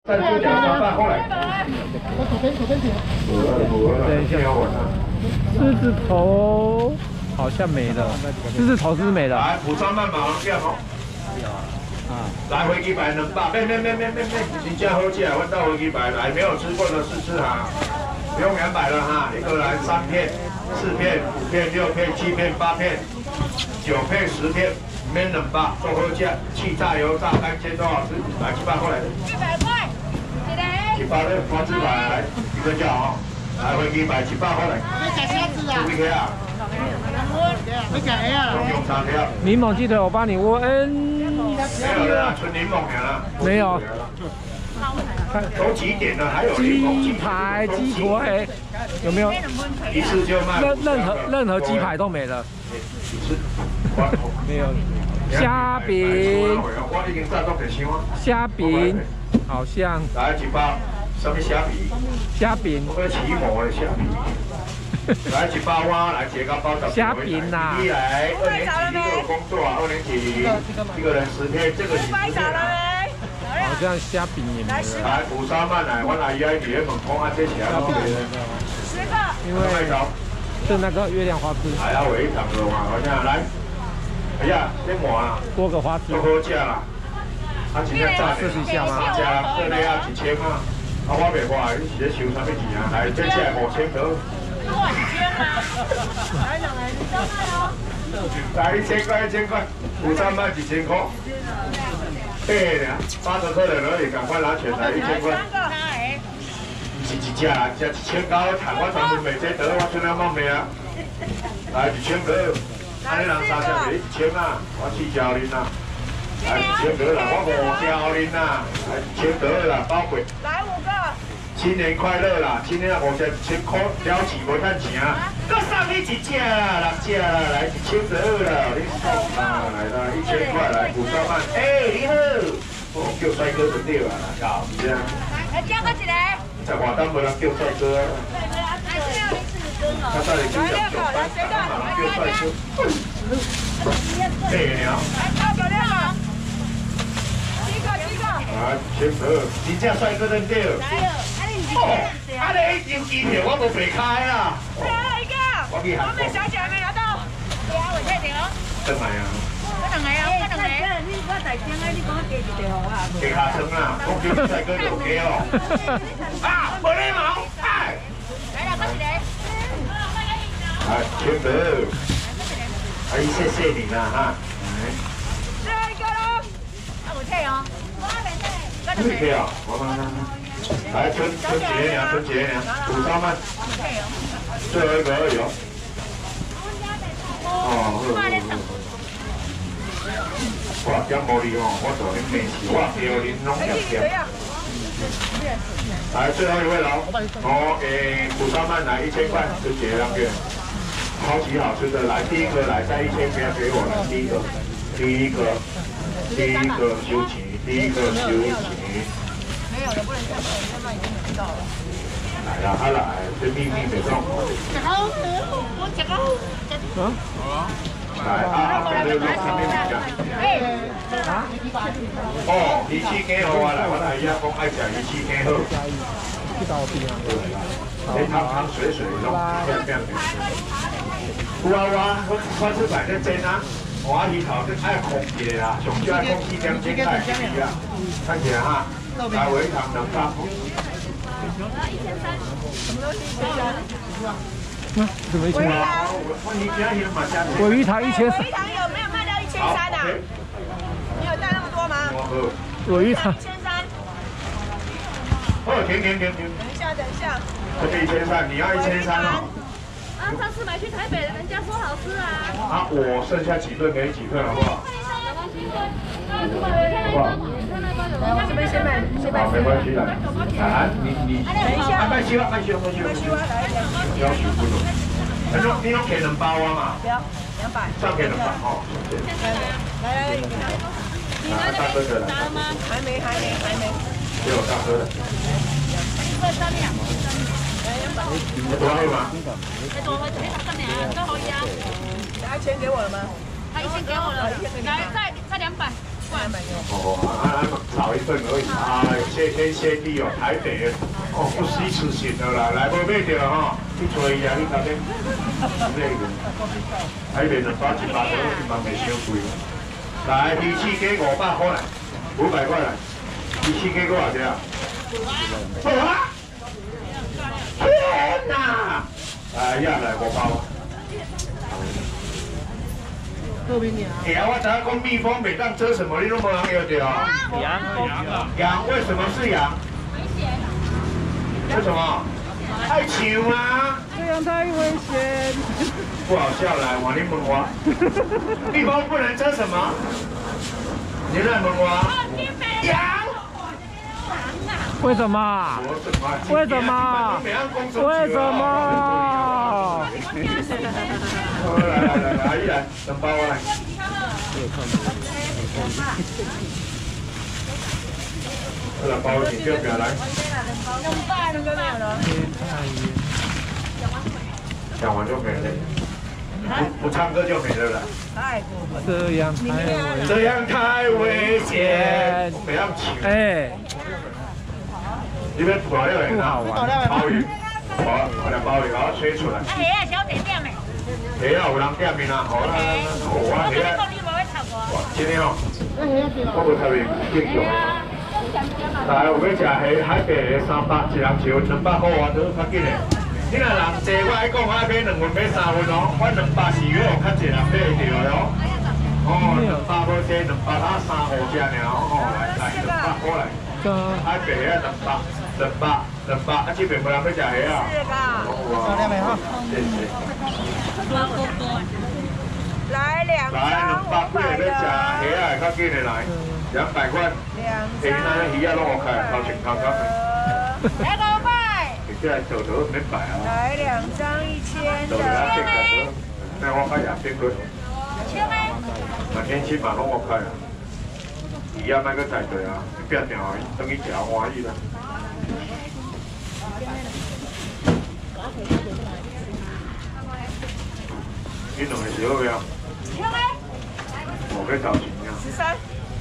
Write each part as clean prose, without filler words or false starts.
再多讲3半后来。 我左边停。 等一下， 狮子头好像没了，狮子头是不是没了？ 来，补3半马上变哦。来回鸡排能吧？没，真正好吃啊！我到回鸡排来，没有吃过的试试哈。不用200了哈，一个来3片、4片、5片、6片、7片、8片、9片、10片，免2百，做好吃，气炸油炸干煎都好吃。来700过来，100块，一个。700的花枝排来一个价哦，来回鸡排700过来。 要改虾子啊？ 几个啊？ 要改啊？ 用叉条。 柠檬记得我帮你问。 没有了，纯柠檬了。 没有。 都几点了？还有鸡排、鸡腿有没有？ 一次就卖。 任何鸡排都没了。没有。虾饼。虾饼好像。 来1包，什么虾饼？ 虾饼。 我起毛的虾饼。来1包啊，来结个包的。 虾饼呐。 一来2年级就有工作啊，2年级一个人10片，这个10片。 好像虾饼也没了。 来补3万来，我来伊喺第一门讲啊，这是啊，没了。 10个。 因为是那个月亮花枝。 还要围场的嘛，好像来。哎呀，这碗啊， 多个花枝。 都好吃啦。啊，今天炸试一下嘛，加这里啊1000啊，啊我袂话，你是咧收啥物钱啊？来，这起来5000个。 多少钱啊？来，你上来哦。 来1000块，补3万1000块。对的，80个人而已，赶快拿钱来1000块。不是一只啊，只1000高谈，我专门卖这得，我出来冒昧啊。来1000个，安尼人3只卖1000啊，我4条恁啊。来1000个啦，我5条恁啊，来1000个啦，包括。 来5个。 新年快乐啦！今天5只1000块，了起无趁钱啊！搁送你1只啦，6只啦，来1012啦，你送啊，来啦，1000块来补3万。你好，我叫帅哥就对啦，搞这样。 来加个一个。 在华灯无人叫帅哥。他带你去讲酒吧，马上叫帅哥。鸟。 来6个6个。7个。 来1012，真正帅哥对不对？啊！你张机票我无白开啦。 最后一个。我们小姐还没拿到。对啊，我确定哦。 等来啊。 我2个啊，我2个。我大声啊，你讲加一条好啊。 加下层啦，我叫帅哥就加哦。啊，无礼貌！哎。 来啦，快一个。 来，1012。阿姨，谢谢你啦哈。 最后一个喽。啊，有退哦。我没退。 没退啊，来春节娘，补3万，最后一个而已哦。我讲无你哦，我做恁面试，我叫恁拢点。来，最后一位了，补3万来1000块，春节那个超级好吃的，来第一个来再1000不要给我了，第一个休息， 没有了，不能再买，再卖已经买到了。 来啦，他来，这秘密没动。 我吃个。 来啊！别上面讲。哦，鱼翅鸡好啊！来，我来伊讲爱食鱼翅鸡好。你汤水拢变。有啊，我是摆在煎啊，我鱼头是爱空气啊，上少爱空气点煎来去啊，看起来哈。来围场2大铺。 怎么1000啊？ 尾鱼汤1000。 尾鱼汤有没有卖到1300啊？你有带那么多吗？ 尾鱼汤。 1300。 哦，停。 等一下。 这个1300，你要1300哦。 啊，上次买去台北的，人家说好吃啊。 啊，我剩下几份给你几份好不好？好不好？ 来，我这边先买。 好，没关系的。啊，你等一下。 卖修。要求不懂。你用给2包啊嘛？ 不要，200。 上给2包哦。 来， 大哥的来。 还没。 给我大哥的。多少吗？ 他钱给我了吗？ 他1000给我了，来再200。 炒一份而已。哎，谢天谢地哦，台北哦不虚此行的啦，来无买着哈，去找伊啊，去那边那个台北的800、100多，1万袂伤贵。来，鱼翅鸡500块来，500块来，鱼翅鸡多少钱啊？啊！天哪！哎呀，来5包。 哎呀，我知影讲蜜蜂袂当遮什么，你都无人晓得哦。羊为什么是羊？为什么？爱抢啊！ 这样太危险。 不好笑，来，我你问我，蜜蜂不能遮什么？你来问我。羊。 为什么？为什么？为什么？ 来，一来2包来。2包请就表来。讲完就没了。不唱歌就没了啦。这样太危险。不要抢。 哎。 你要涂料的呐，鲍鱼，我来鲍鱼，把它吹出来。 虾啊，小姐点的。 虾啊，有人点的啦，好啦，好啊，虾啊。哇，今天哦，我无特别敬重的。来，有要食虾海白的300，一人收200块啊，都较紧的。你若人多，我爱讲，我爱买2份，买3份哦。我200是约有较济人买得着的哦。哦，200块这200啊3号只尔哦，来200块来。海白啊200，啊这边无人要食虾啊。 漂亮没哈？ 谢谢。 来2张 200块要食虾啊，较紧的来，200块。平常鱼啊拢好开，头前头刚的。 来5块。 你这豆豆免摆啊。 来2张1000的。 那我开200块。那天气嘛拢好开啊。鱼啊，莫搁太多啊，变掉啊，等于食欢喜啦。你两个是好未啊？我要找钱啊。 13。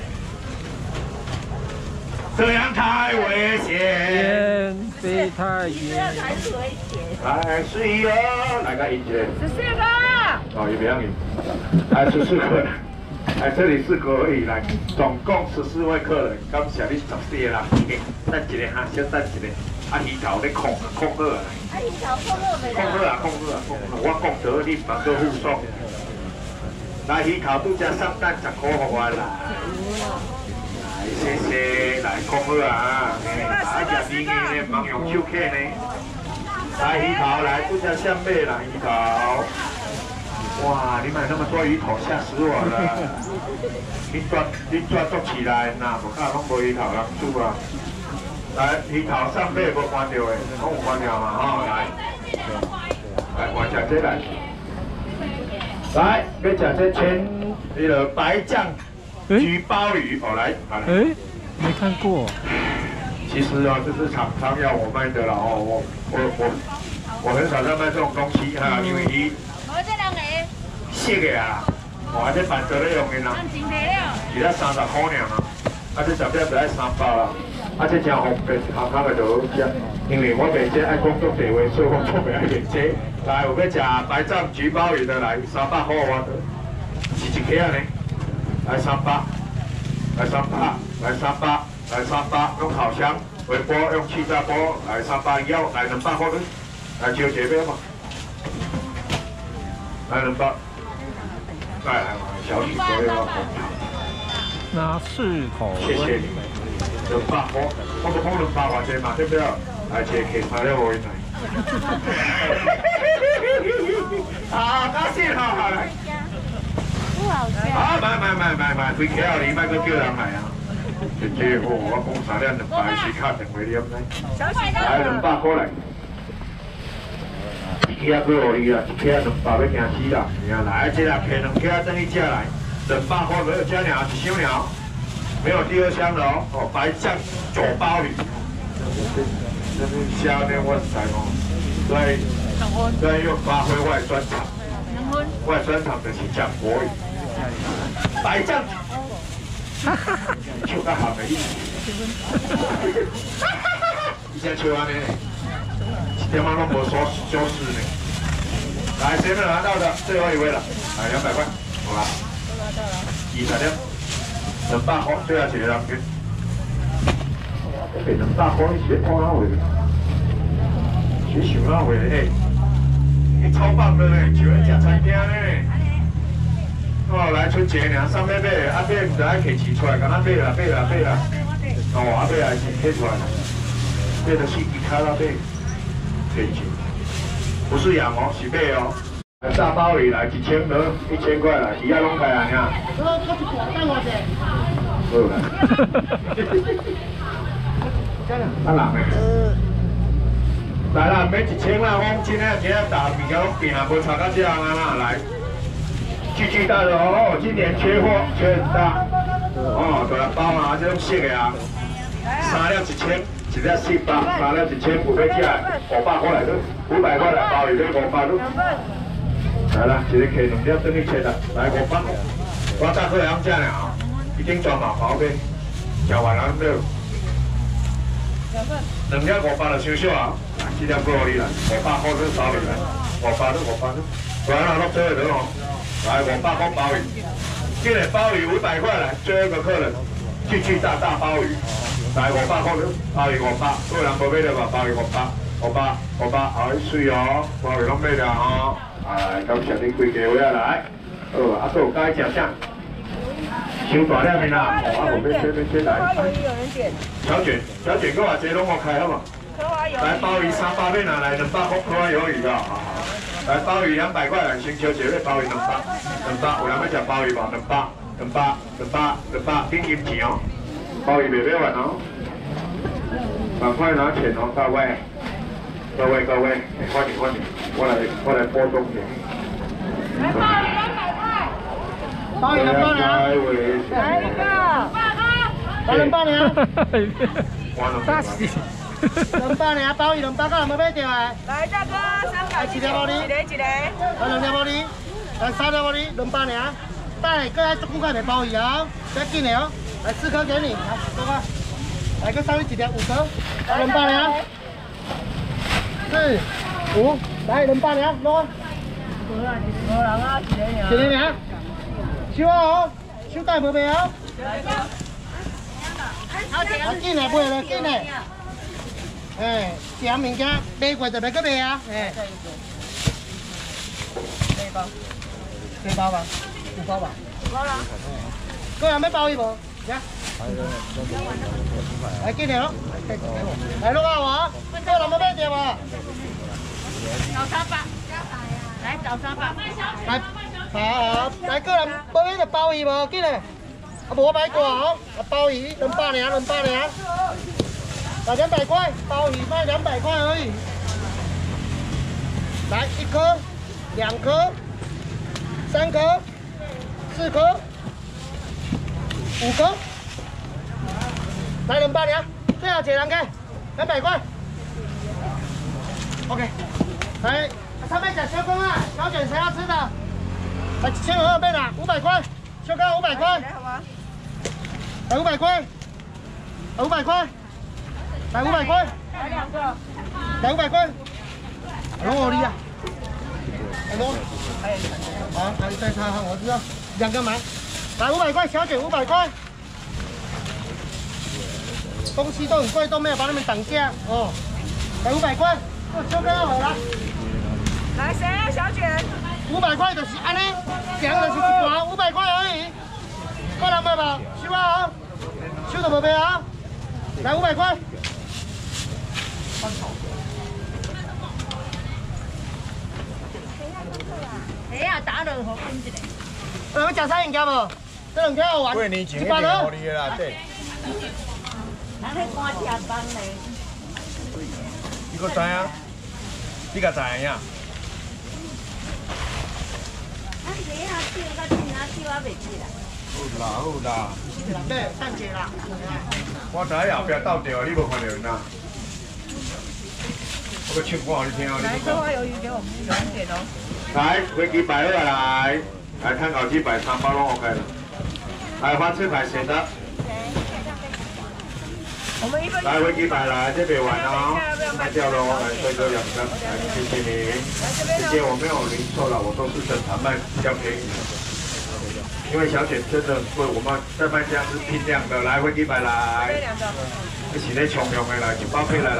这样太危险。 飞太远。 来水哦，来个赢一个。 14个。 哦，也不要赢。来14个。哎，这里4个而已，来，总共14位客人，感谢你14个啦，等一个哈，小等一个，啊鱼头咧控好啊， 啊鱼头控好未啦？ 控好，我讲得你慢个护送。来鱼头拄只上单10块给我啦，来谢谢，来控好啊，啊食面嘅唔用手客呢，来鱼头来拄只上尾啦鱼头。 哇！你买那么多鱼头，吓死我了！你抓捉起来，哪不看拢无鱼头人煮啊？来，鱼头上尾无关掉的，拢有关掉嘛吼！来，我食这来。来，要食这那个白酱焗鲍鱼，哦来，好来。 哎，没看过。 其实啊，这是厂商要我卖的啦哦，我很少在卖这种东西哈，因为你。 熟的啊，哇！这办桌咧用的啦，其他30块尔啊，啊这10只就爱3包啦，啊这真方便，头壳个就好食。因为我袂这爱工作地位，所以我做袂爱卖这。来，有要食白酱焗鲍鱼的来，300块我得，是一客呢，来300，来300，来300，来300，用烤箱微波，用气炸锅来300要来200块的，来招这边嘛，来200。 来，小李哥要红糖， 拿4口。 谢谢你，200块，我都讲200块钱嘛，对不对？来，这客材料我来。好高兴哈！来， 不好吃。 啊，买，回 KL 里买个叫人来啊！这货我讲3两200是卡电话念呢。来200块来。 一客过互你啦，一客200要惊死啦！来，这啦客2客等你吃来，200块没有加鸟，一箱鸟，没有第2箱的哦。哦，白酱酒鲍鱼，这是虾呢，我知哦。对，又发挥外专长，外专长就是讲国语。白酱笑到合袂起。以前笑安尼呢，一点仔拢无消失呢。来，谁没拿到的？最后一位了，来200块，好啦，20点，200块，最后一个人给。200块，你是看哪位？是想哪位嘞？你超棒的嘞，就爱食餐厅嘞。哦，来春节呢，上尾买，啊买唔知爱摕钱出来，敢若买啦。哦，啊买也是摕出来啦，买就是其他啦买，摕钱。不是养哦，是买哦。大鲍鱼来1000得1000块来，鱼仔拢开啊，你啊。好啦。啊人诶。来啦，买1000啦，我今天大物件拢变啊，无差到这样啊，来。巨大的哦，今年缺货，缺很大。哦，大包啊，这种色的啊，3粒1000，一粒400，3粒1000，有要起来500块来都，500块来鲍鱼要500都。来啦，一个客2粒等于切啦，来500。我早课两只呢啊，已经装满包呗，吃完了没有？2粒500就伤少啊，这粒过你来，500块都包你来，500都，完了落最后头哦。来500块鲍鱼，今天鲍鱼500块来，最后一个客人，巨大鲍鱼，来500块鲍鱼500，个人无买了吧？鲍鱼500，好水哦，鲍鱼拢买了吼，哎，感谢你规家位啊来，啊，还有该食啥？伤大粒的啦，啊，无要切来。小卷个话，这拢我开好嘛？来鲍鱼300买拿来，200块可爱鱿鱼的，好。来鲍鱼200块来，先求一个鲍鱼200，有人要吃鲍鱼无？200，紧金钱哦，鲍鱼袂买完哦，赶快拿钱哦，各位，快点，我来播东西。 来鲍鱼200块， 鲍鱼200呢？ 来一个 200呢？ 大喜。 200呢？鲍鱼200个人要买掉啊？ 来大哥300， 一个无哩， 一个，来 2粒无哩，来3粒无哩，200呢？带个足久块的鲍鱼啊，别紧的哦，来4颗给你，来多个，来个上面1粒5颗，来200呢？4、5，来200呢？攞。 无人啊， 一个呢？收啊哦，收带无卖哦。啊，紧的买了，紧的。哎，食物件买过就袂搁卖啊！哎，几包吧？5包吧？5包啦。个人要鲍鱼无？来，来紧的哦，来录啊我，个人要买掉无？ 找300，来找300， 来，好，来个人要买着鲍鱼无？紧的，啊无买过哦，啊鲍鱼200尔，200尔。来200块，鲍鱼卖200块而已。来1颗、2颗、3颗、4颗、5颗，来200尔，最后一个人给200块。OK， 来，上面讲小公啊，小卷谁要吃的？来1200倍啦，500块，小哥500块，来500块，来500块。来500块， 来2个， 来500块，龙我哩啊，龙，好，还有再擦哈，我知道，2个买，来500块，小卷500块，东西都很贵，都没有帮你们涨价哦，来500块，小哥好了， 来谁啊？小卷 500块就是安尼，两人是一盘500块而已，个人买吧，收啊，收都无卖啊，来500块。 哎呀，打2盒分一个。 要食啥物件无？这2天好玩。 过年前一定互你的啦，对。 咱迄赶车班嘞。 你搁知影？你甲知影呀？ 咱这下烧到今仔烧啊袂起啦。 好啦。 对，蛋姐啦。 我知影后壁斗着，你无看到呐？我唱歌给你听哦。 来，刻花鱿鱼给我们远一点哦。 来，飞机摆好来，来看烤鸡摆3包拢 OK 了。 来花枝牌谁的？ 我们一个来飞机牌来，这边玩哦，卖掉喽，来帅哥2个，来谢谢你，谢谢我没有零售了，我都是正常卖，比较便宜。因为小姐真的很贵，我们在卖家是拼量的，来飞机牌来，一起来穷穷的来，就包配来。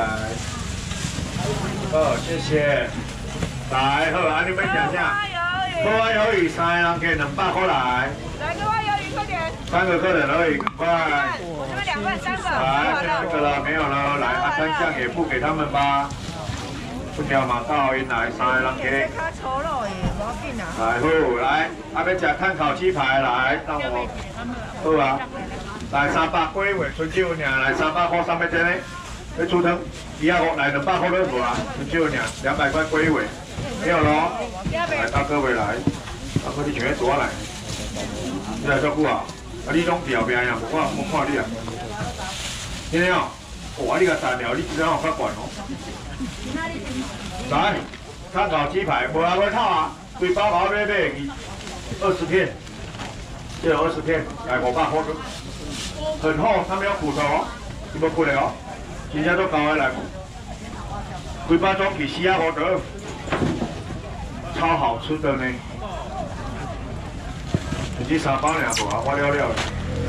好，谢谢。来，好，啊你们讲下，各位可以3人给200块来。 来，各位鱿鱼快点。 3个客人而已，赶快。 我这边2份3个。 来，剩1个了，没有了，来，3项也付给他们吧。不条马到因来3个人给。 较粗鲁的，无要紧啊。 来好，来，要吃炭烤鸡排来，让我。好啊。来300几位，春酒尔，来300块300只呢。要出汤，200来200块都无啊，春酒尔200块几位，没有咯。来，大哥回来，大哥你全多来。 你来照顾啊！啊，你拢后边呀，我看你啊。听见哦？哇，你个大条，你质量较悬哦。来，炭烤鸡排，无人会套啊，规包包买20片，这有20片，来500块，很厚，它没有骨头哦，你无骨的哦，真正都高的来，规包装起40块，超好吃的呢。 你3包两多啊，我了了。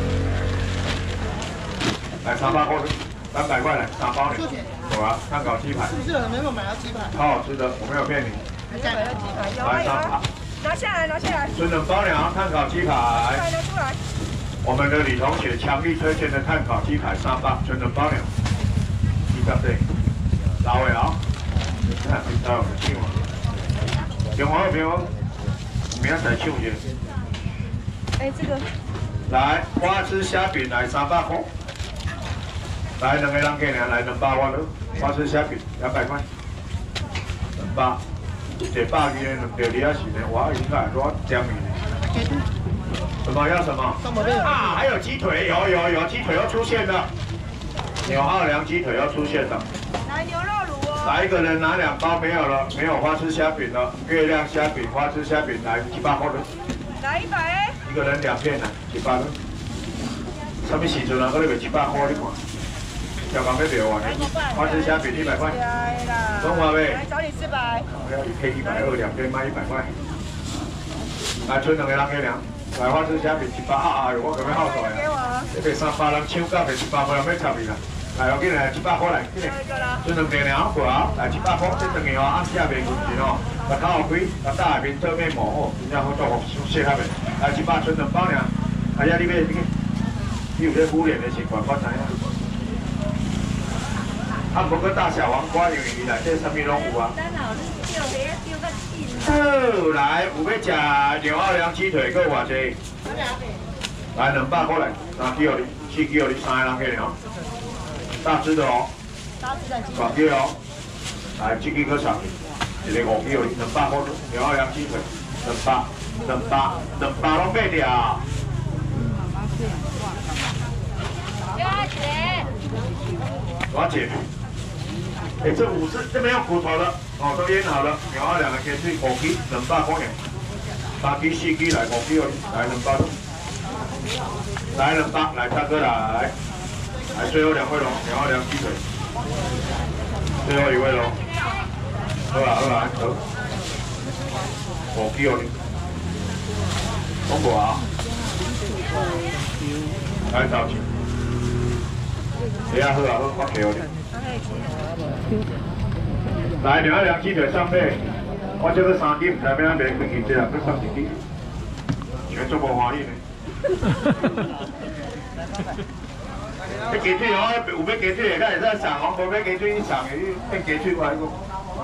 来300块，300块来3包两。有啊，炭烤鸡排。 是的，没有买到鸡排。 超好吃的，我没有骗你。来3包。 拿下来，拿下来。 纯冷包两，炭烤鸡排。 拿出来。 我们的李同学强力推荐的炭烤鸡排3包，纯冷包两。2对，老位啊。看，你到有唱啊？电话有没有？明仔载唱去。 哎，这个来花枝虾饼来300块，来2个人给你来200块了，花枝虾饼200块，200，100个人2条是呢，我应该多讲你呢。什么要什么？啊，还有鸡腿，有鸡腿要出现了，纽奥良鸡腿要出现了。 来牛肉卤哦。 来一个人拿2包没有了，没有花枝虾饼了，月亮虾饼、花枝虾饼来700块了。 来100。 一个人2片啊，100了。什么时阵啊？嗰啲卖700块，你看。小港要卖完，花枝虾饼100块。中华呗。 来找你400。 我要一片120，2片卖100块。来，剩2个人给两。来，花枝虾饼700啊！我咁样好出来啊！这边300人抢到，就100块，要插你啦。来，我给你来700块来，给你。剩2个人过啊！来700块，这2个哦，暗下面过去哦。 把头开，把大下面侧面磨好，然后做好切开面。来100纯2包尔，哎呀，你买你有这敷脸的情况，我知影。啊，无个大小黄瓜，因为伊内底啥物拢有啊。好，来有要食牛奥良鸡腿，搁有偌济？来200块来，3支哦你，4支哦你，3个人给了。大只的哦。大只的鸡。大只哦。来，这支搁上。 一个5支哦，200块，牛奥良鸡腿，200拢卖掉。多少钱？哎，这50这没有骨头了，哦，都腌好了。牛奥良的鸡腿5支200块钱，3支4支来5支哦，来200咯，来200，来大哥来，来最后2位咯，牛奥良鸡腿，最后1位咯。 好啦，走。5支哦，讲无啊？来找钱。哎呀，好啊，好，我给你。来，牛奥良鸡腿上背，我这个3支唔知要安卖几斤，这啊，搁3支，全做无欢喜呢。你鸡腿哦，有要鸡腿，咱会使上哦；无要鸡腿，你上的你变鸡腿我讲。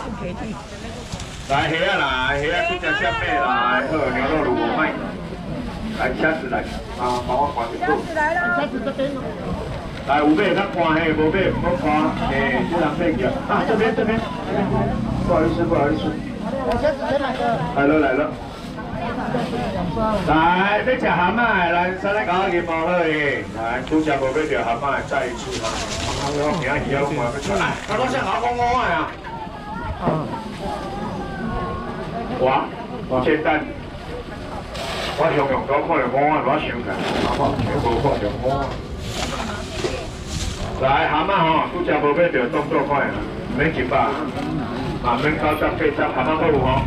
来，虾啊来，虾啊这只下背来，好，牛肉卤我卖。来，虾子来，啊，帮我关一下。虾子来了。虾子这边。来，有买咱看嘿，无买唔好看，嘿，这人买去啊，这边。不好意思。 虾子先来个。 来了。来，要吃蛤蟆，来，三来搞个毛好诶。来，拄只无买着蛤蟆，再一次哈。我今鱼要看要出来，他说像好公公啊。哇，煎蛋， 我常用到看到好啊，我想起来，全部看到好啊。来蛤蟆吼，拄则无买着动作快啊，免100，啊免90、80，蛤蟆都有吼。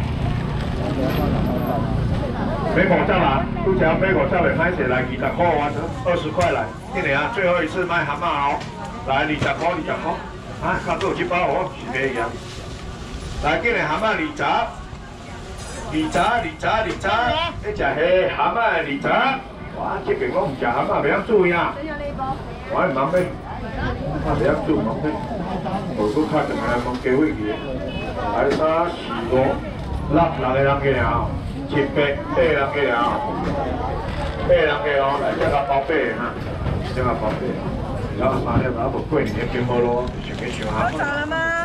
买50啊，拄则买50袂歹势，来20块完成，20块来，今年啊最后一次卖蛤蟆哦，来20块，20块，啊，卡做1包哦，是这样。来，今年蛤蟆20，你食迄蛤蟆20，哇，这边我唔食蛤蟆，袂晓煮呀，我係忙咩？我袂晓煮忙咩？無佫較長來忙加位去，來3、4、5、6個人去了，7、8個人去了，8個人去哦，來這個包8個哈，這個包8個，然後媽的，然後過年就無咯，想去想下。